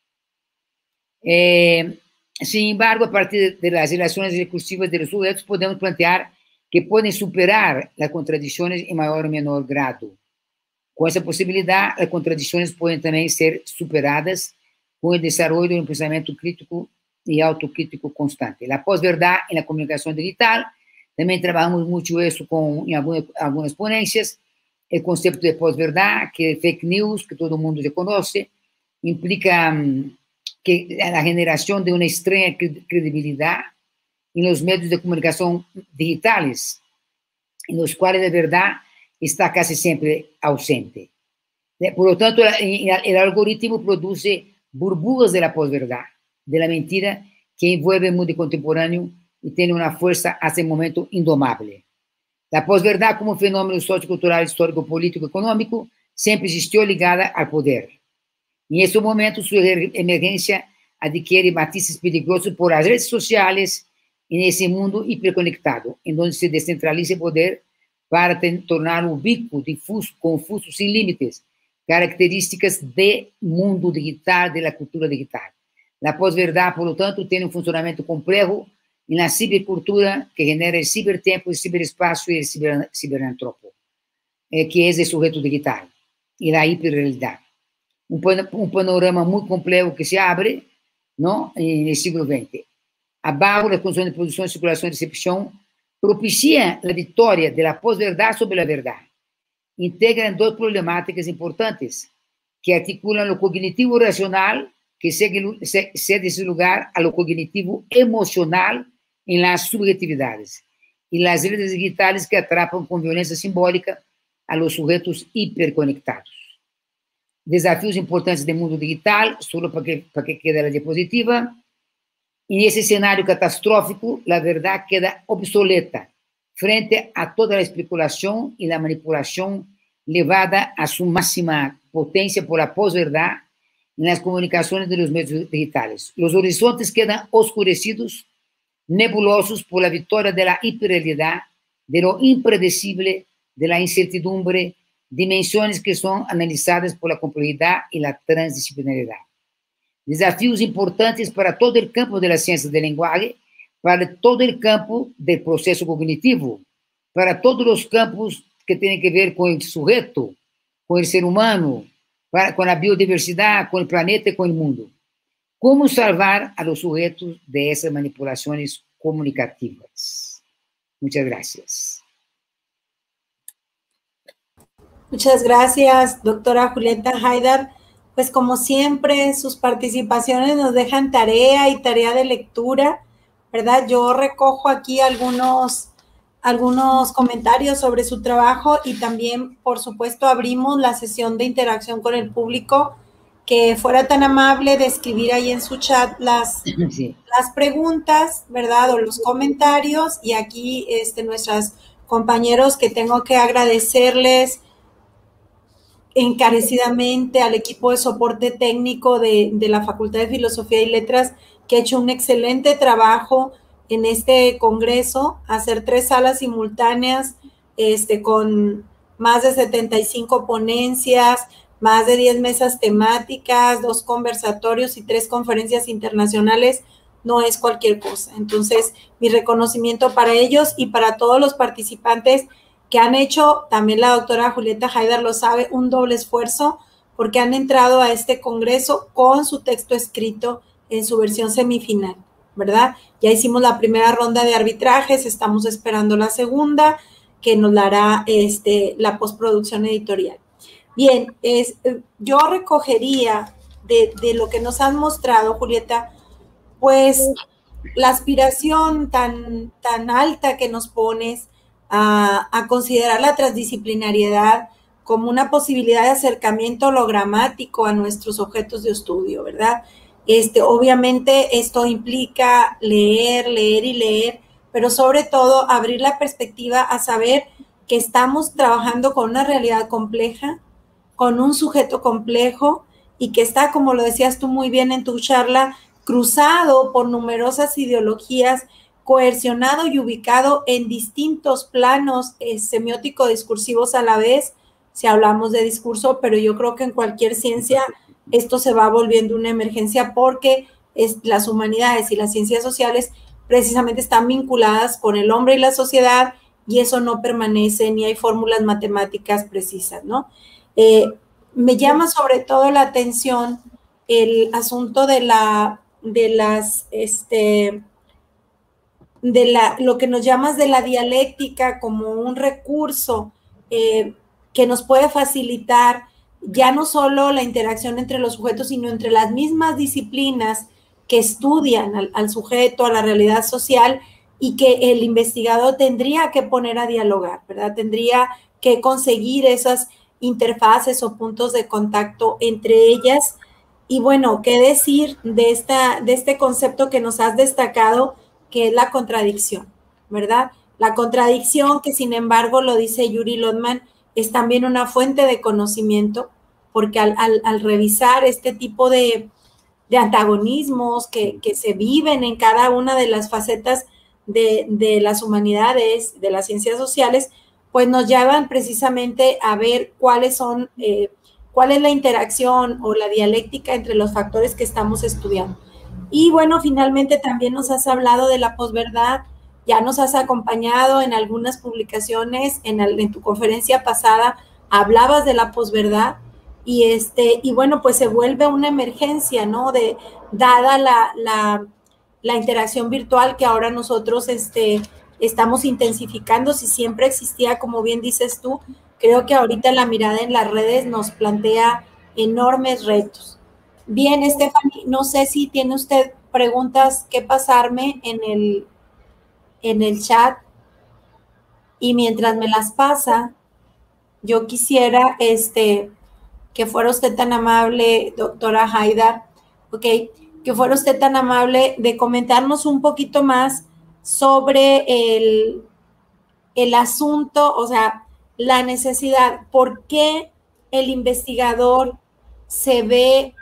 Sin embargo, a partir das relações recursivas dos sujeitos, podemos plantear que podem superar as contradições em maior ou menor grado. Com essa possibilidade, as contradições podem também ser superadas com o desenvolvimento de um pensamento crítico e autocrítico constante. A pós-verdade e a comunicação digital, também trabalhamos muito isso em algumas ponências. O conceito de pós-verdade, que é fake news, que todo mundo já conhece, implica que a generação de uma estranha credibilidade nos meios de comunicação digitais, nos quais a verdade está quase sempre ausente. Por lo tanto, o algoritmo produz burbujas de la pós-verdade, de la mentira, que envolve o mundo contemporâneo e tem uma força, até o momento, indomável. A pós-verdade, como fenômeno sociocultural, histórico, político, econômico, sempre existiu ligada ao poder. Em esse momento, sua emergência adquire matizes perigosos por as redes sociais e nesse mundo hiperconectado, em onde se descentraliza o poder para tornar ubíquo, difuso, confuso, sem limites, características do mundo digital, da cultura digital. A pós-verdade, por lo tanto, tem um funcionamento complexo na cibercultura que genera o cibertempo, o ciberespaço e o ciberantropo, que é o sujeito digital e a hiperrealidade. Um panorama muito complexo que se abre, não, no século XX. Abaixo das condições de produção, circulação e recepção propicia a vitória da pós-verdade sobre a verdade. Integram duas problemáticas importantes que articulan lo cognitivo racional, que cede ese lugar a lo cognitivo emocional en las subjetividades, y las redes digitales que atrapan con violencia simbólica a los sujetos hiperconectados. Desafíos importantes del mundo digital, solo para que quede la diapositiva. En ese escenario catastrófico, la verdad queda obsoleta frente a toda la especulación y la manipulación llevada a su máxima potencia por la posverdad en las comunicaciones de los medios digitales. Los horizontes quedan oscurecidos, nebulosos por la victoria de la hiperrealidad, de lo impredecible, de la incertidumbre, dimensiones que son analizadas por la complejidad y la transdisciplinaridad. Desafíos importantes para todo el campo de la ciencia del lenguaje, para todo el campo del proceso cognitivo, para todos los campos que tienen que ver con el sujeto, con el ser humano, con la biodiversidad, con el planeta y con el mundo. ¿Cómo salvar a los sujetos de esas manipulaciones comunicativas? Muchas gracias. Muchas gracias, doctora Julieta Haidar. Pues como siempre, sus participaciones nos dejan tarea y tarea de lectura, ¿verdad? Yo recojo aquí algunos comentarios sobre su trabajo y también, por supuesto, abrimos la sesión de interacción con el público, que fuera tan amable de escribir ahí en su chat las preguntas, ¿verdad? O los comentarios, y aquí nuestros compañeros, que tengo que agradecerles encarecidamente al equipo de soporte técnico de la Facultad de Filosofía y Letras, que ha hecho un excelente trabajo en este congreso, hacer 3 salas simultáneas con más de 75 ponencias, más de 10 mesas temáticas, 2 conversatorios y 3 conferencias internacionales, no es cualquier cosa. Entonces, mi reconocimiento para ellos y para todos los participantes que han hecho, también la doctora Julieta Haidar lo sabe, un doble esfuerzo, porque han entrado a este congreso con su texto escrito en su versión semifinal, ¿verdad? Ya hicimos la primera ronda de arbitrajes, estamos esperando la segunda, que nos la hará la postproducción editorial. Bien, yo recogería de lo que nos han mostrado, Julieta, pues la aspiración tan alta que nos pones a considerar la transdisciplinariedad como una posibilidad de acercamiento hologramático a nuestros objetos de estudio, ¿verdad? Obviamente esto implica leer y leer, pero sobre todo abrir la perspectiva a saber que estamos trabajando con una realidad compleja, con un sujeto complejo, y que está, como lo decías tú muy bien en tu charla, cruzado por numerosas ideologías, coercionado y ubicado en distintos planos semiótico-discursivos a la vez, si hablamos de discurso, pero yo creo que en cualquier ciencia esto se va volviendo una emergencia, porque las humanidades y las ciencias sociales precisamente están vinculadas con el hombre y la sociedad, y eso no permanece, ni hay fórmulas matemáticas precisas, ¿no? Me llama sobre todo la atención el asunto de lo que nos llamas de la dialéctica como un recurso que nos puede facilitar ya no solo la interacción entre los sujetos, sino entre las mismas disciplinas que estudian al sujeto, a la realidad social, y que el investigador tendría que poner a dialogar, ¿verdad? Tendría que conseguir esas interfaces o puntos de contacto entre ellas. Y bueno, ¿qué decir de este concepto que nos has destacado, que es la contradicción, ¿verdad? La contradicción, que sin embargo, lo dice Yuri Lotman, es también una fuente de conocimiento, porque al revisar este tipo de antagonismos que se viven en cada una de las facetas de las humanidades, de las ciencias sociales, pues nos llevan precisamente a ver cuál es la interacción o la dialéctica entre los factores que estamos estudiando. Y bueno, finalmente también nos has hablado de la posverdad, ya nos has acompañado en algunas publicaciones, en tu conferencia pasada hablabas de la posverdad, y bueno, pues se vuelve una emergencia, ¿no? Dada la interacción virtual que ahora nosotros estamos intensificando. Si siempre existía, como bien dices tú, creo que ahorita la mirada en las redes nos plantea enormes retos. Bien, Stephanie, no sé si tiene usted preguntas que pasarme en el chat, y mientras me las pasa, yo quisiera que fuera usted tan amable, doctora Haidar, ok, que fuera usted tan amable de comentarnos un poquito más sobre el asunto, o sea, la necesidad, por qué el investigador se ve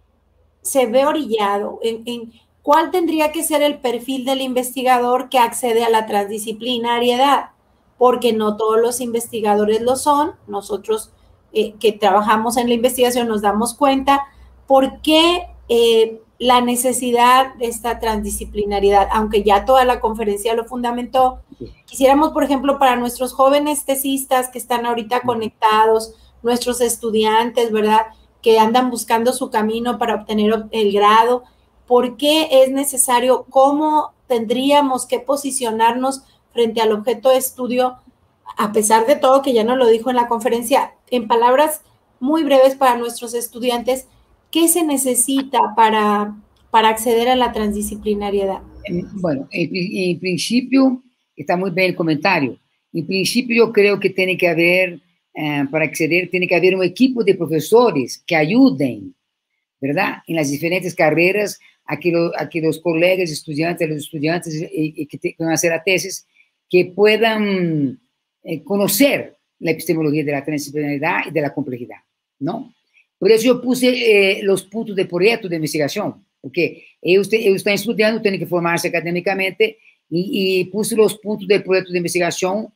orillado, en cuál tendría que ser el perfil del investigador que accede a la transdisciplinariedad, porque no todos los investigadores lo son. Nosotros que trabajamos en la investigación nos damos cuenta por qué la necesidad de esta transdisciplinariedad, aunque ya toda la conferencia lo fundamentó. Quisiéramos, por ejemplo, para nuestros jóvenes tesistas que están ahorita conectados, nuestros estudiantes, ¿verdad?, que andan buscando su camino para obtener el grado, ¿por qué es necesario? ¿Cómo tendríamos que posicionarnos frente al objeto de estudio, a pesar de todo, que ya nos lo dijo en la conferencia, en palabras muy breves para nuestros estudiantes, qué se necesita para acceder a la transdisciplinariedad? Bueno, en principio, está muy bien el comentario. En principio, yo creo que tiene que haber, para acceder, tiene que haber un equipo de profesores que ayuden, ¿verdad?, en las diferentes carreras a que los colegas estudiantes, los estudiantes que van a hacer la tesis, que puedan conocer la epistemología de la transdisciplinaridad y de la complejidad, ¿no? Por eso yo puse los puntos de proyecto de investigación, porque ellos están estudiando, tienen que formarse académicamente, y puse los puntos del proyecto de investigación,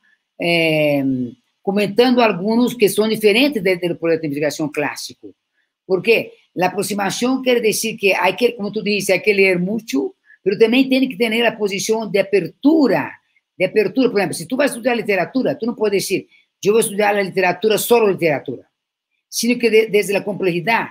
comentando algunos que son diferentes del proyecto de investigación clásico. ¿Por qué? La aproximación quiere decir que hay que, como tú dices, hay que leer mucho, pero también tiene que tener la posición de apertura. Por ejemplo, si tú vas a estudiar literatura, tú no puedes decir, yo voy a estudiar la literatura, solo literatura, sino que desde la complejidad,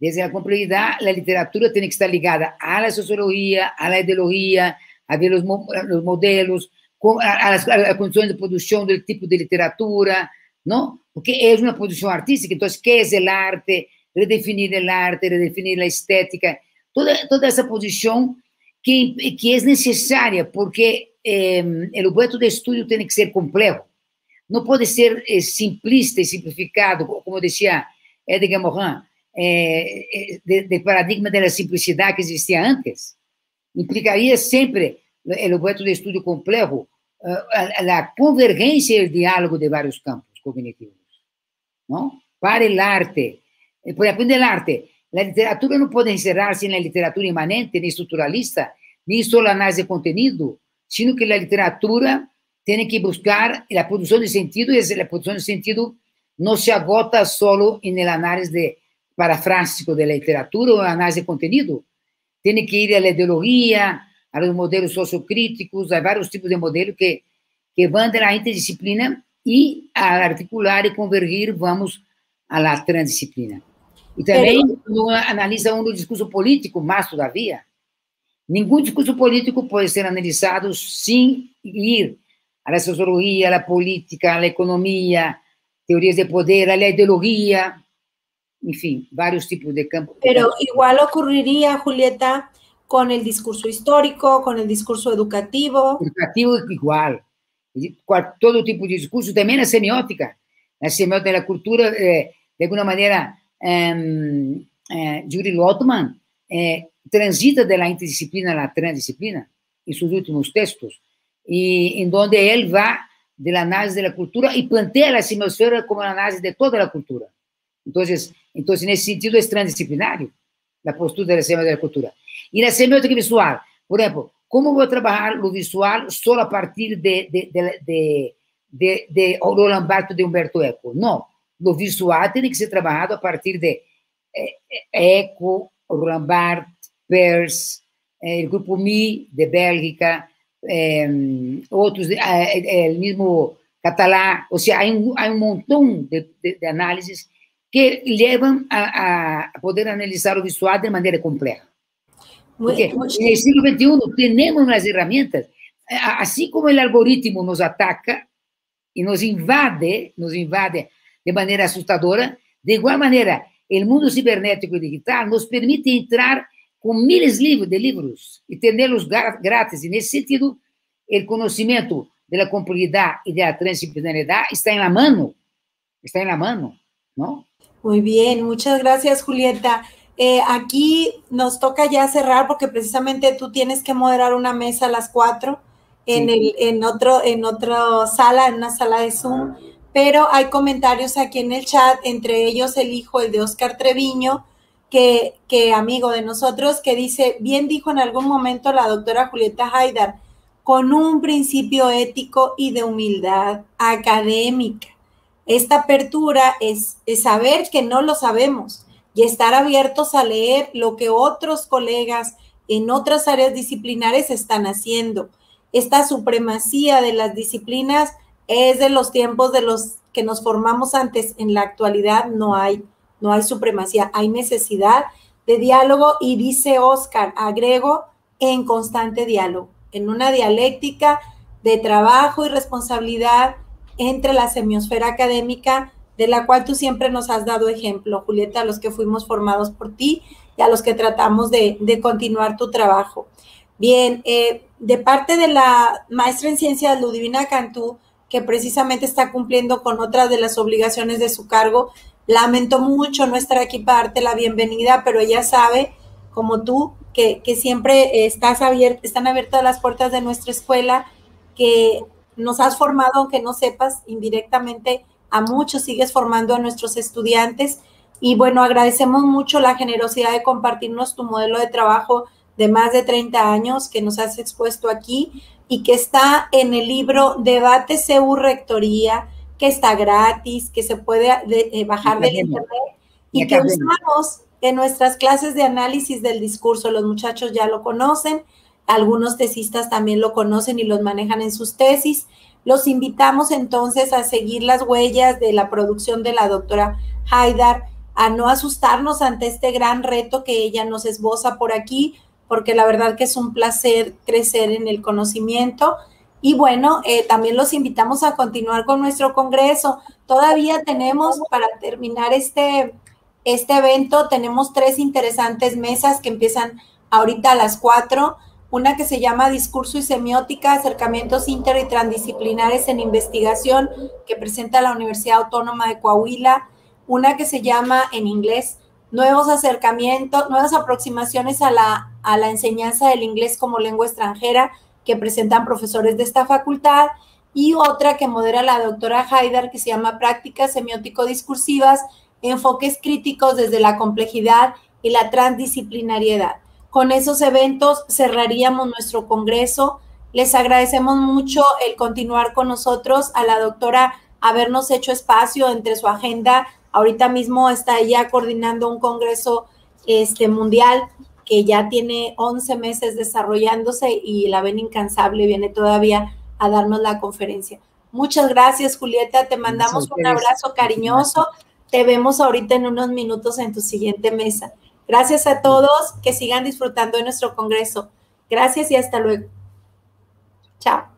la literatura tiene que estar ligada a la sociología, a la ideología, a ver los modelos, a las condiciones de producción del tipo de literatura, ¿no? Porque es una producción artística. Entonces, ¿qué es el arte? Redefinir el arte, redefinir la estética, toda esa posición que es necesaria, porque el objeto de estudio tiene que ser complejo. No puede ser simplista y simplificado, como decía Edgar Morin, del paradigma de la simplicidad que existía antes. Implicaría siempre el objeto de estudio complejo, la convergencia y el diálogo de varios campos cognitivos, ¿no? Para el arte, por ejemplo, en el arte, la literatura no puede encerrarse en la literatura inmanente, ni estructuralista, ni solo análisis de contenido, sino que la literatura tiene que buscar la producción de sentido, y la producción de sentido no se agota solo en el análisis parafrásico de la literatura o el análisis de contenido. Tiene que ir a la ideología, a los modelos sociocríticos, a varios tipos de modelos que van de la interdisciplina, y al articular y convergir vamos a la transdisciplina. Y también uno analiza un discurso político, más todavía. Ningún discurso político puede ser analizado sin ir a la sociología, a la política, a la economía, teorías de poder, a la ideología, en fin, varios tipos de campos. Pero igual ocurriría, Julieta, con el discurso histórico, con el discurso educativo. Educativo igual. Todo tipo de discurso, también la semiótica. La semiótica de la cultura, de alguna manera, Juri Lotman transita de la interdisciplina a la transdisciplina en sus últimos textos, y en donde él va del análisis de la cultura y plantea la semiosfera como el análisis de toda la cultura. Entonces, en ese sentido, es transdisciplinario la postura de la semiótica de la cultura. Y la semiótica visual, por ejemplo, ¿cómo voy a trabajar lo visual solo a partir de Roland Barthes, de Humberto Eco? No, lo visual tiene que ser trabajado a partir de Eco, Roland Barthes, Peirce, el grupo Mi de Bélgica, otros, el mismo Catalá. O sea, hay un montón de análisis que llevan a poder analizar lo visual de manera compleja. Porque en el siglo XXI tenemos las herramientas. Así como el algoritmo nos ataca y nos invade de manera asustadora, de igual manera, el mundo cibernético y digital nos permite entrar con miles de libros y tenerlos gratis. En ese sentido, el conocimiento de la complejidad y de la transdisciplinariedad está en la mano, ¿no? Muy bien, muchas gracias, Julieta. Aquí nos toca ya cerrar porque precisamente tú tienes que moderar una mesa a las 4 en otra sala, en una sala de Zoom, pero hay comentarios aquí en el chat, entre ellos elijo el de Oscar Treviño, que amigo de nosotros, que dice, bien dijo en algún momento la doctora Julieta Haidar, con un principio ético y de humildad académica. Esta apertura es saber que no lo sabemos y estar abiertos a leer lo que otros colegas en otras áreas disciplinares están haciendo. Esta supremacía de las disciplinas es de los tiempos de los que nos formamos antes. En la actualidad no hay supremacía, hay necesidad de diálogo y dice Oscar, agrego, en constante diálogo, en una dialéctica de trabajo y responsabilidad entre la semiosfera académica, de la cual tú siempre nos has dado ejemplo, Julieta, a los que fuimos formados por ti y a los que tratamos de continuar tu trabajo. Bien, de parte de la maestra en ciencias Ludivina Cantú, que precisamente está cumpliendo con otras de las obligaciones de su cargo, lamento mucho no estar aquí para darte la bienvenida, pero ella sabe, como tú, que siempre están abiertas las puertas de nuestra escuela, que nos has formado, aunque no sepas, indirectamente a muchos, sigues formando a nuestros estudiantes. Y bueno, agradecemos mucho la generosidad de compartirnos tu modelo de trabajo de más de 30 años que nos has expuesto aquí y que está en el libro Debate CU Rectoría, que está gratis, que se puede bajar del internet y que usamos en nuestras clases de análisis del discurso. Los muchachos ya lo conocen, algunos tesistas también lo conocen y los manejan en sus tesis. Los invitamos entonces a seguir las huellas de la producción de la doctora Haidar, a no asustarnos ante este gran reto que ella nos esboza por aquí, porque la verdad que es un placer crecer en el conocimiento. Y bueno, también los invitamos a continuar con nuestro congreso. Todavía tenemos, para terminar este evento, tenemos 3 interesantes mesas que empiezan ahorita a las 4. Una que se llama Discurso y Semiótica, acercamientos inter y transdisciplinares en investigación, que presenta la Universidad Autónoma de Coahuila. Una que se llama, en inglés, nuevas aproximaciones a la enseñanza del inglés como lengua extranjera, que presentan profesores de esta facultad. Y otra que modera la doctora Haidar, que se llama Prácticas Semiótico-Discursivas, enfoques críticos desde la complejidad y la transdisciplinariedad. Con esos eventos cerraríamos nuestro congreso. Les agradecemos mucho el continuar con nosotros, a la doctora habernos hecho espacio entre su agenda. Ahorita mismo está ella coordinando un congreso mundial que ya tiene 11 meses desarrollándose y la ven incansable, viene todavía a darnos la conferencia. Muchas gracias, Julieta, te mandamos un abrazo cariñoso. Te vemos ahorita en unos minutos en tu siguiente mesa. Gracias a todos, que sigan disfrutando de nuestro congreso. Gracias y hasta luego. Chao.